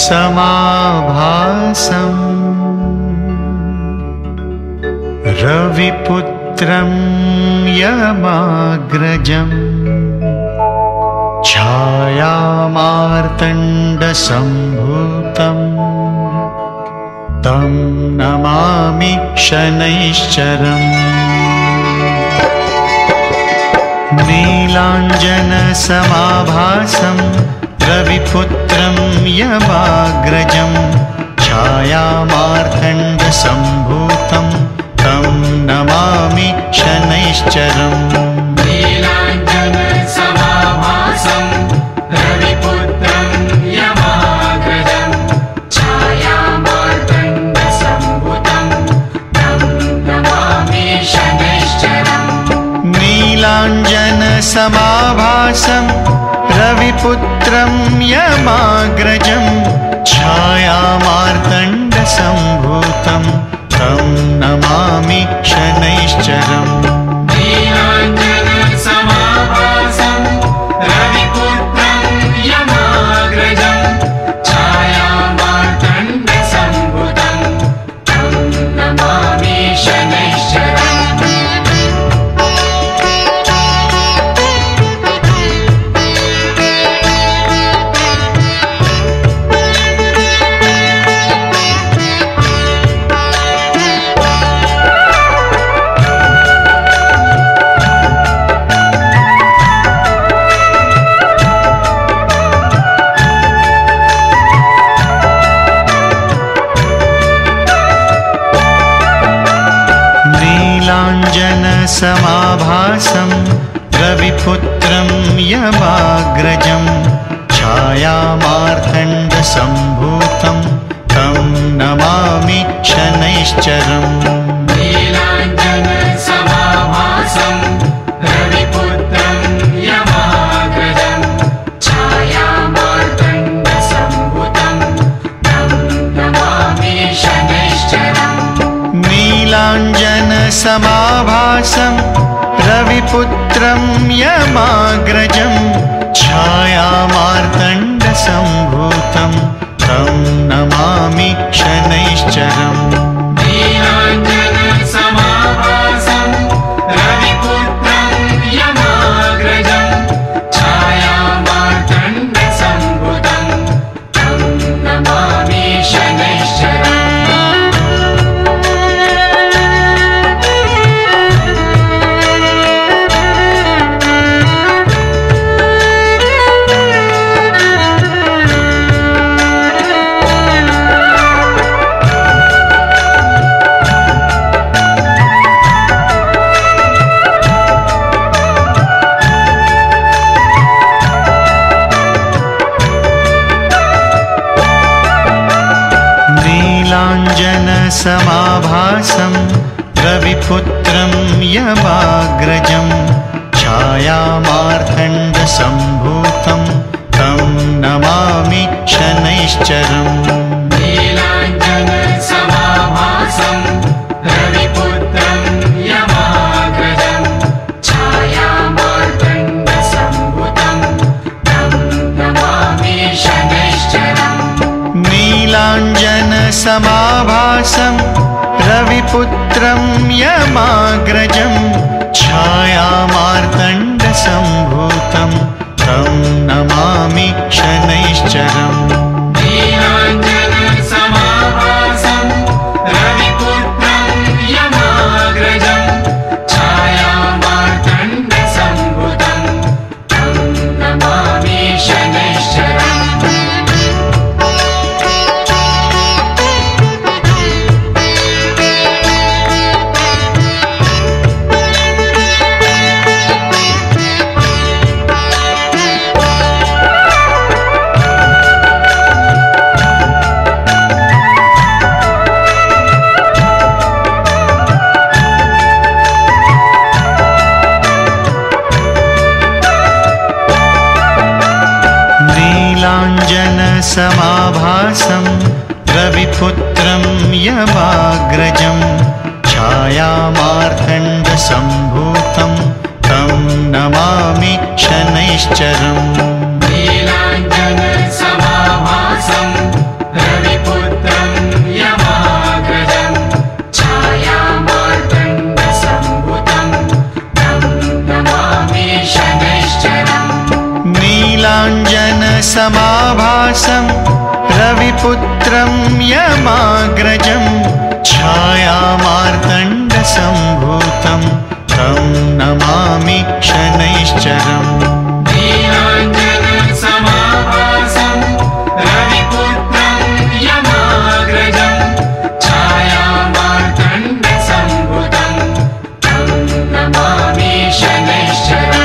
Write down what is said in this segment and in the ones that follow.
समाभासम् रविपुत्रं यमाग्रजम् छायामार्तण्डसम्भूतम् तं नमामि शनैश्चरम् नीलाञ्जनसमाभासं रविपुत्रं यमाग्रजं छायामार्तण्डसम्भूतं तं नमामि शनैश्चरम् नीलाञ्जनसमाभासं रविपुत्रं यमाग्रजं छायामार्तण्डसम्भूतं तं नमामि शनैश्चरम् नीलाञ्जनसमाभासं रविपुत्रं यमाग्रजं छायामार्तण्डसम्भूतं तं नमामि शनैश्चरम् नीलाञ्जनसमाभासं रविपुत्रं यमाग्रजं छायामार्तण्डसम्भूतं तं नमामि शनैश्चरम् नीलाञ्जनसमाभासं रविपुत्रं यमाग्रजं छायामार्तण्डसम्भूतं तं नमामि शनैश्चरम् नीलाञ्जनसमाभासं रविपुत्रं यमाग्रजं छायामार्तण्डसम्भूतं तं नमामि शनैश्चरम् नीलाञ्जनसमाभासं रविपुत्रं यमाग्रजं छायामार्तण्डसम्भूतं तं नमामि शनैश्चरम् नीलाञ्जनसमाभासं रविपुत्रं यमाग्रजं छायामार्तण्डसम्भूतं तं नमामि शनैश्चरम् नीलाञ्जनसमाभासं रविपुत्रं यमाग्रजं छायामार्तण्डसम्भूतं तं नमामि शनैश्चरम् नीलाञ्जनसमाभासं रविपुत्रं यमाग्रजं छायामार्तण्डसम्भूतं तं नमामि शनैश्चरम् नीलाञ्जनसमाभासं रविपुत्रं यमाग्रजं छायामार्तण्डसम्भूतं तं नमामि शनैश्चरम् नीलाञ्जनसमाभासं रविपुत्रं यमाग्रजं छायामार्तण्डसम्भूतं तं नमामि शनैश्चरम् नीलाञ्जनसमाभासं रविपुत्रं यमाग्रजं छायामार्तण्डसम्भूतं तं नमामि शनैश्चरम् नीलाञ्जनसमाभासं समाभासं रविपुत्रं यमाग्रजं छायामार्तण्डसम्भूतं तं नमामि शनैश्चरम् नीलाञ्जनसमाभासं रविपुत्रं यमाग्रजं छायामार्तण्डसम्भूतं तं नमामि शनैश्चरम्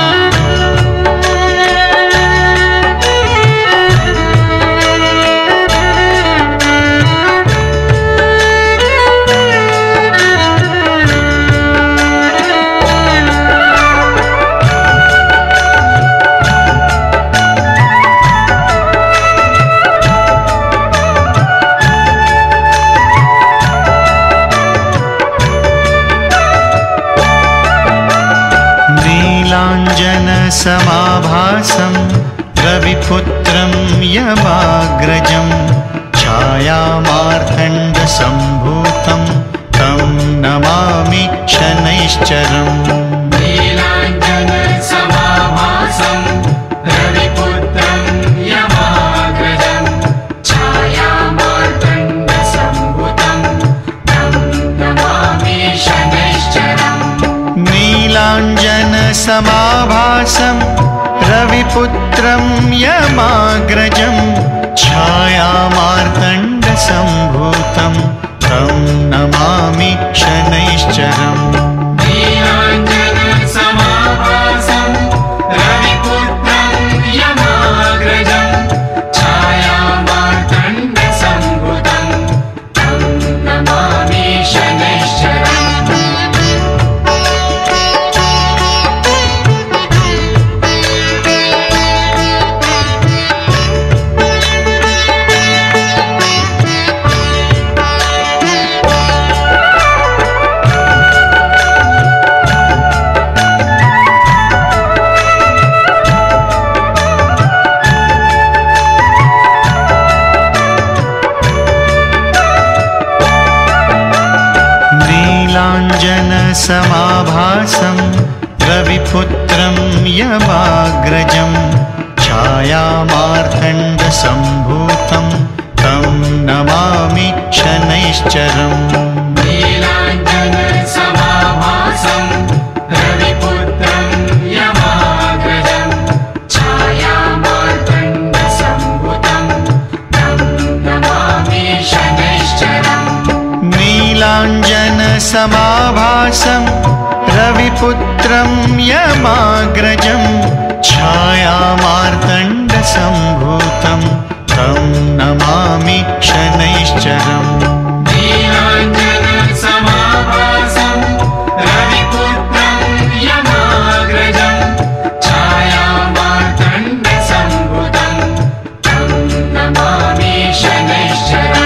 समाभासं रविपुत्रं यमाग्रजं छायामार्तण्डसम्भूतं तं नमामि शनैश्चरम् नीलाञ्जनसमाभासं रविपुत्रं यमाग्रजं छायामार्तण्डसम्भूतं तं नमामि शनैश्चरम् नीलाञ्जनसमाभासं रविपुत्रं यमाग्रजं छायामार्तण्डसम्भूतं तं नमामि शनैश्चरम् नीलाञ्जनसमाभासं रविपुत्रं यमाग्रजं छायामार्तण्डसम्भूतं तं नमामि शनैश्चरम् समाभासं रविपुत्रं यमाग्रजं छायामार्तण्डसम्भूतं तं नमामि शनैश्चरम् नीलाञ्जनसमाभासं रविपुत्रं यमाग्रजं छायामार्तण्डसम्भूतं तं नमामि शनैश्चरम् नीलाञ्जनसमाभासं रविपुत्रं यमाग्रजं छायामार्तण्डसम्भूतं तं नमामि शनैश्चरम् नीलाञ्जनसमाभासं रविपुत्रं यमाग्रजं छायामार्तण्डसम्भूतं तं नमामि शनैश्चरम्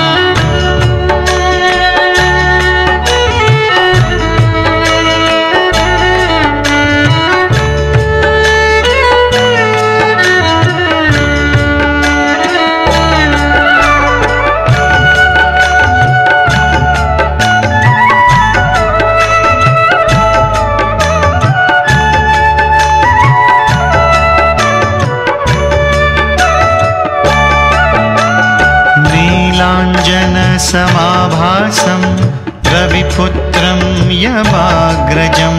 समाभासं रविपुत्रं यमाग्रजं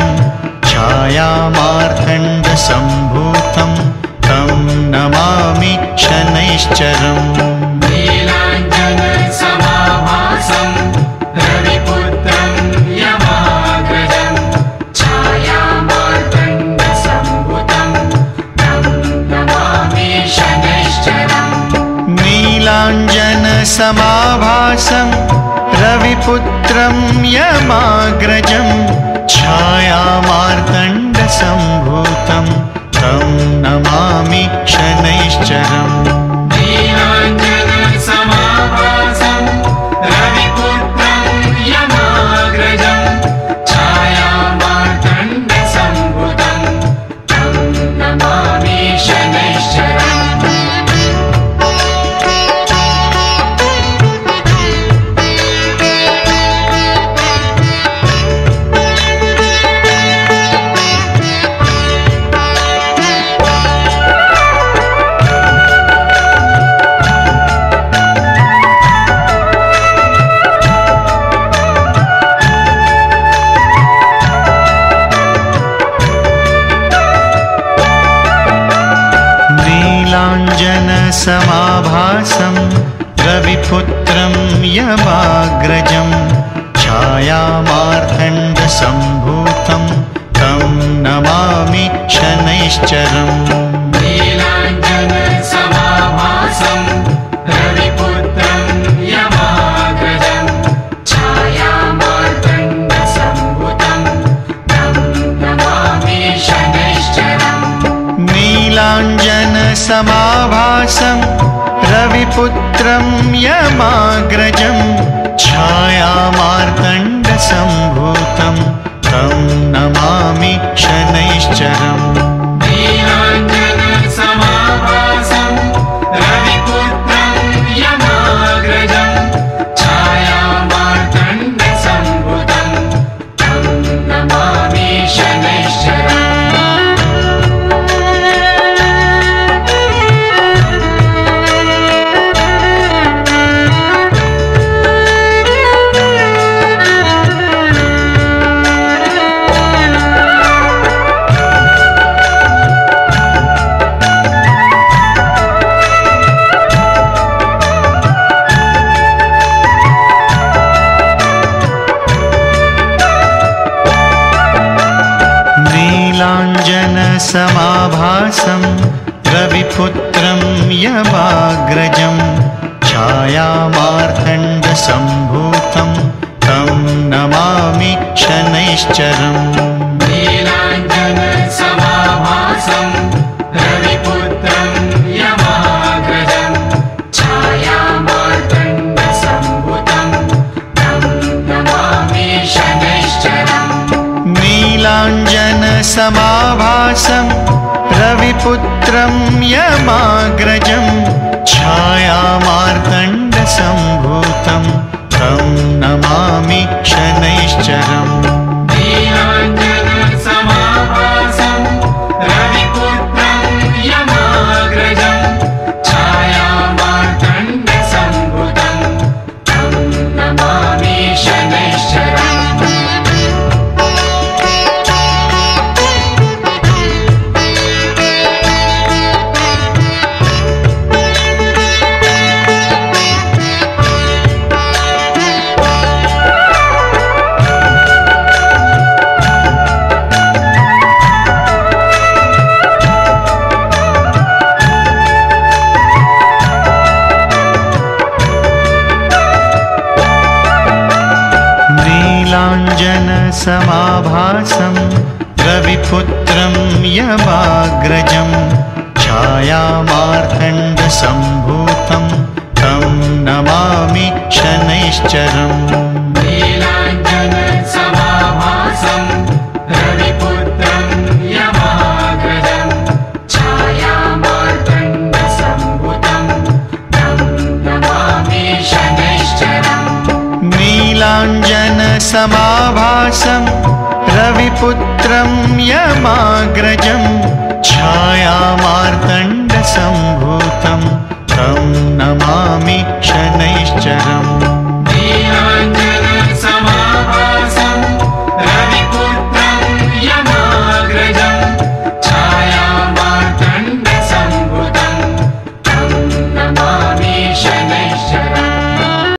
छायामार्तण्डसम्भूतं तं नमामि शनैश्चरम् नीलाञ्जनसमाभासं रविपुत्रं यमाग्रजं छायामार्तण्डसम्भूतं तं नमामि शनैश्चरम् नीलाञ्जनसमाभासं रविपुत्रं यमाग्रजं छायामार्तण्डसम्भूतं तं नमामि शनैश्चरम् नीलाञ्जनसमाभासं रविपुत्रं यमाग्रजं छायामार्तण्डसम्भूतं तं नमामि शनैश्चरम् नीलाञ्जनसमाभासं रविपुत्रं यमाग्रजं छायामार्तण्डसम्भूतं तं नमामि शनैश्चरम् नीलाञ्जनसमाभासं रविपुत्रं यमाग्रजं छायामार्तण्डसम्भूतं तं नमामि शनैश्चरम् नीलाञ्जनसमाभासं रविपुत्रं यमाग्रजं छायामार्तण्डसम्भूतं तं नमामि शनैश्चरम् नीलाञ्जनसमाभासं रविपुत्रं यमाग्रजं छायामार्तण्डसम्भूतं तं नमामि शनैश्चरम् नीलाञ्जनसमाभासं रविपुत्रं यमाग्रजं छायामार्तण्डसम्भूतं तं नमामि शनैश्चरम् नीलाञ्जनसमाभासं रविपुत्रं यमाग्रजं छायामार्तण्डसम्भूतं तं नमामि शनैश्चरम् नीलाञ्जनसमाभासं रविपुत्रं यमाग्रजं छायामार्तण्डसम्भूतं तं नमामि शनैश्चरम् नीलाञ्जनसमाभासं रविपुत्रं यमाग्रजं छायामार्तण्डसम्भूतं तं नमामि शनैश्चरम् नीलाञ्जनसमाभासं रविपुत्रं यमाग्रजं छायामार्तण्डसम्भूतं तं नमामि शनैश्चरम् नीलाञ्जनसमाभासं रविपुत्रं यमाग्रजं छायामार्तण्डसम्भूतं तं नमामि शनैश्चरम् नीलाञ्जनसमाभासं रविपुत्रं यमाग्रजं छायामार्तण्डसम्भूतं तं नमामि शनैश्चरम्